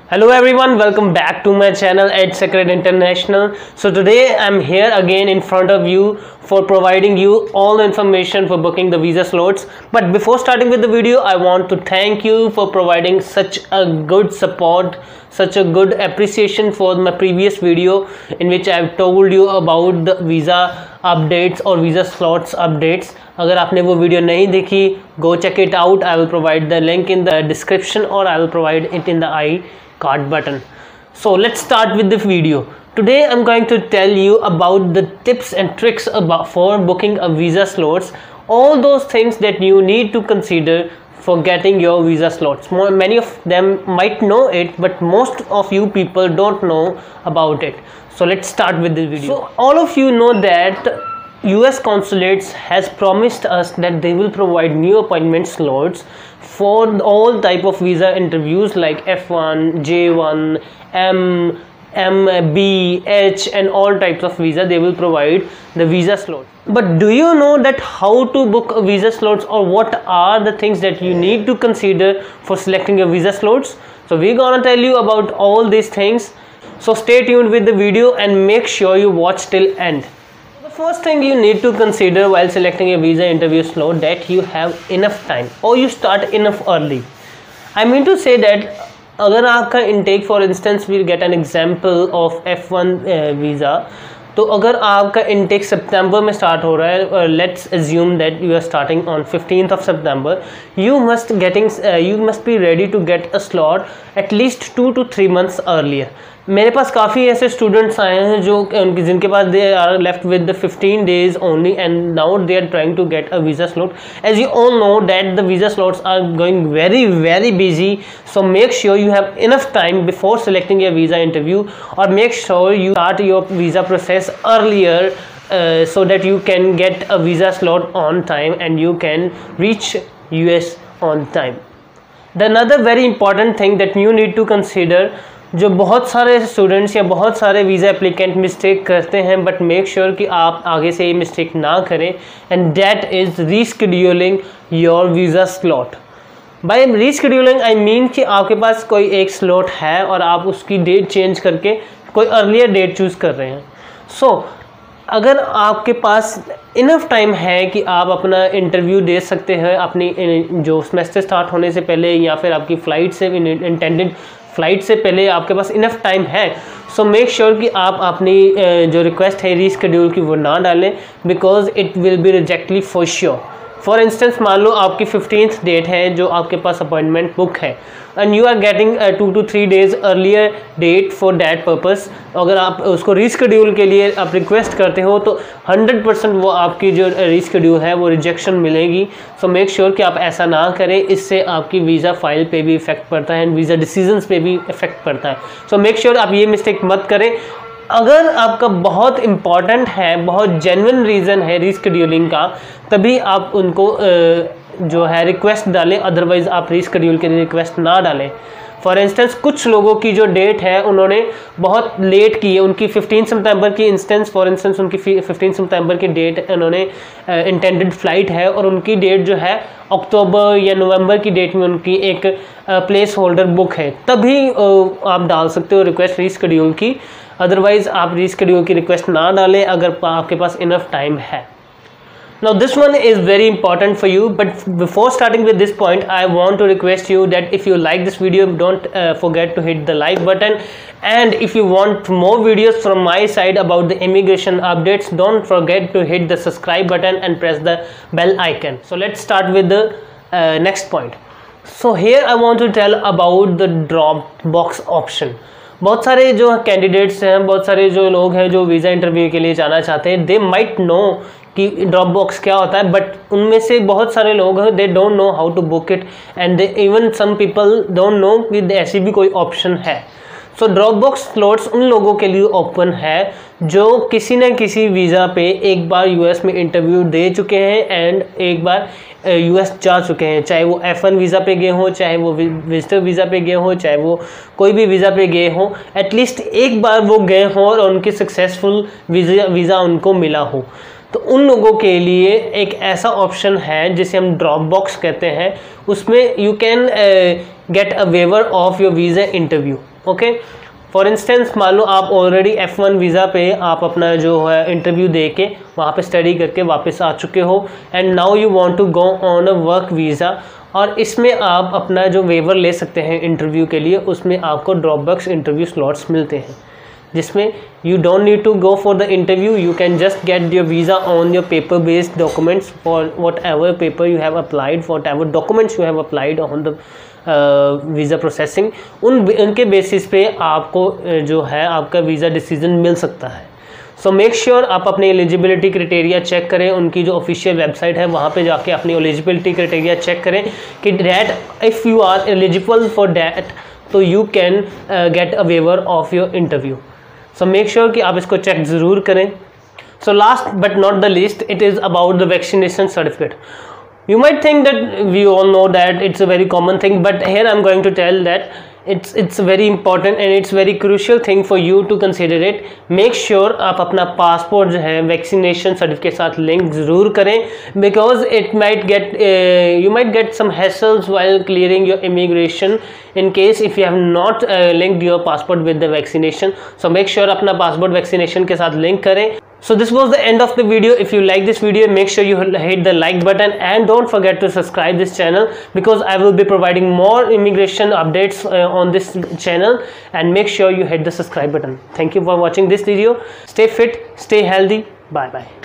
Hello everyone, welcome back to my channel EdSecret International. So today I'm here again in front of you for providing you all the information for booking the visa slots. But before starting with the video, I want to thank you for providing such a good support, such a good appreciation for my previous video in which I've told you about the visa updates or visa slots updates. अगर आपने वो video नहीं देखी, go check it out. I will provide the link in the description or I will provide it in the card button. So let's start with the video. Today I'm going to tell you about the tips and tricks for booking a visa slots, all those things that you need to consider for getting your visa slots. Many of them might know it, but most of you people don't know about it. So let's start with the video. So all of you know that US consulates has promised us that they will provide new appointment slots for all type of visa interviews like F1, J1, M, B, H and all types of visa. They will provide the visa slot. But do you know that how to book a visa slots, or what are the things that you need to consider for selecting your visa slots? So we're gonna tell you about all these things. So stay tuned with the video and make sure you watch till end. First thing you need to consider while selecting a visa interview slot, that you have enough time or you start enough early. I mean to say that अगर आपका intake, for instance we'll get an example of F1 visa, तो अगर आपका intake सितंबर में start हो रहा है, let's assume that you are starting on 15th of September, you must be ready to get a slot at least 2 to 3 months earlier. मेरे पास काफ़ी ऐसे स्टूडेंट्स आए हैं जिनके पास they are left with the 15 days only and now they are trying to get a visa slot. As you all know that the visa slots are going very busy, so make sure you have enough time before selecting your visa interview, or make sure you start your visa process earlier so that you can get a visa slot on time and you can reach US on time. The another very important thing that you need to consider, जो बहुत सारे students या बहुत सारे visa applicant mistake करते हैं, but make sure कि आप आगे से ये मिस्टेक ना करें, and that is rescheduling your visa slot. By rescheduling I mean कि आपके पास कोई एक स्लॉट है और आप उसकी डेट चेंज करके कोई अर्लियर डेट चूज़ कर रहे हैं. सो अगर आपके पास इनफ टाइम है कि आप अपना इंटरव्यू दे सकते हैं अपनी जो सेमेस्टर स्टार्ट होने से पहले, या फिर आपकी फ़्लाइट से इंटेंडेड फ़्लाइट से पहले आपके पास इनफ टाइम है, सो मेक श्योर कि आप अपनी जो रिक्वेस्ट है रीशेड्यूल की वो ना डालें, because it will be rejected for sure. For instance मान लो आपकी 15th डेट है जो आपके पास अपॉइंटमेंट बुक है, and you are getting 2 to 3 days earlier date for that purpose. अगर आप उसको रीशेड्यूल के लिए आप रिक्वेस्ट करते हो तो 100% वो आपकी जो रीशेड्यूल है वो रिजेक्शन मिलेगी. सो मेक श्योर कि आप ऐसा ना करें, इससे आपकी वीज़ा फाइल पे भी इफेक्ट पड़ता है एंड वीज़ा डिसीजंस पे भी इफेक्ट पड़ता है. सो मेक श्योर आप ये मिस्टेक मत करें. अगर आपका बहुत इम्पॉर्टेंट है, बहुत जेन्युइन रीज़न है रीशेड्यूलिंग का, तभी आप उनको जो है रिक्वेस्ट डालें, अदरवाइज़ आप रीशेड्यूल के लिए रिक्वेस्ट ना डालें. फॉर इंस्टेंस कुछ लोगों की जो डेट है उन्होंने बहुत लेट की है, उनकी 15 सितंबर की फॉर इंस्टेंस उनकी 15 सितंबर की डेट उन्होंने इंटेंडेड फ़्लाइट है, और उनकी डेट जो है अक्टूबर या नवंबर की डेट में उनकी एक प्लेस होल्डर बुक है, तभी आप डाल सकते हो रिक्वेस्ट रीशेड्यूल की. अदरवाइज़ आप रीशेड्यूल की रिक्वेस्ट ना डालें अगर आपके पास इनफ टाइम है. Now this one is very important for you, but before starting with this point I want to request you that if you like this video, don't forget to hit the like button, and if you want more videos from my side about the immigration updates, don't forget to hit the subscribe button and press the bell icon. So let's start with the next point. So here I want to tell about the drop box option. बहुत सारे जो candidates हैं, बहुत सारे जो लोग हैं जो वीज़ा इंटरव्यू के लिए जाना चाहते हैं, दे माइट नो कि ड्रॉप बॉक्स क्या होता है, बट उनमें से बहुत सारे लोग हैं they don't know how to book it, and they even some people don't know कि ऐसी भी कोई ऑप्शन है. सो ड्रॉप बॉक्स स्लॉट्स उन लोगों के लिए ओपन है जो किसी न किसी वीज़ा पे एक बार यूएस में इंटरव्यू दे चुके हैं एंड एक बार यूएस जा चुके हैं, चाहे वो F1 वीज़ा पे गए हों, चाहे वो विजिटर वीज़ा पे गए हों, चाहे वो कोई भी वीज़ा पे गए हों, एटलीस्ट एक बार वो गए हों और उनकी सक्सेसफुल वीज़ा उनको मिला हो. तो उन लोगों के लिए एक ऐसा ऑप्शन है जिसे हम ड्रॉप बॉक्स कहते हैं, उसमें you can get a waiver of your visa interview. Okay, for instance मान लो आप ऑलरेडी F1 वीज़ा पे आप अपना जो है इंटरव्यू दे के वहाँ पे स्टडी करके वापस आ चुके हो, and now you want to go on a work visa, और इसमें आप अपना जो वेवर ले सकते हैं इंटरव्यू के लिए, उसमें आपको ड्रॉप बॉक्स इंटरव्यू स्लॉट्स मिलते हैं, जिसमें you don't need to go for the interview, you can just get your visa on your paper based documents for whatever paper you have applied, whatever documents you have applied on the visa processing, उनके basis पे आपको जो है आपका visa decision मिल सकता है। सो make sure आप अपने एलिजिबिलिटी क्राइटेरिया चेक करें, उनकी जो ऑफिशियल वेबसाइट है वहाँ पे जाके अपनी एलिजिबिलिटी क्राइटेरिया चेक करें कि that if you are eligible for that तो you can get a waiver of your interview. So make sure कि आप इसको चेक ज़रूर करें। So last but not the least, it is about the vaccination certificate. You might think that we all know that it's a very common thing, but here I'm going to tell that it's very important and it's very crucial thing for you to consider it. Make sure आप अपना passport जो है vaccination certificate के साथ link ज़रूर करें, because it might get you might get some hassles while clearing your immigration in case if you have not linked your passport with the vaccination. So make sure अपना passport vaccination के साथ link करें। So this was the end of the video. If you like this video, make sure you hit the like button and don't forget to subscribe this channel, because I will be providing more immigration updates on this channel, and make sure you hit the subscribe button. Thank you for watching this video. Stay fit, stay healthy. Bye bye.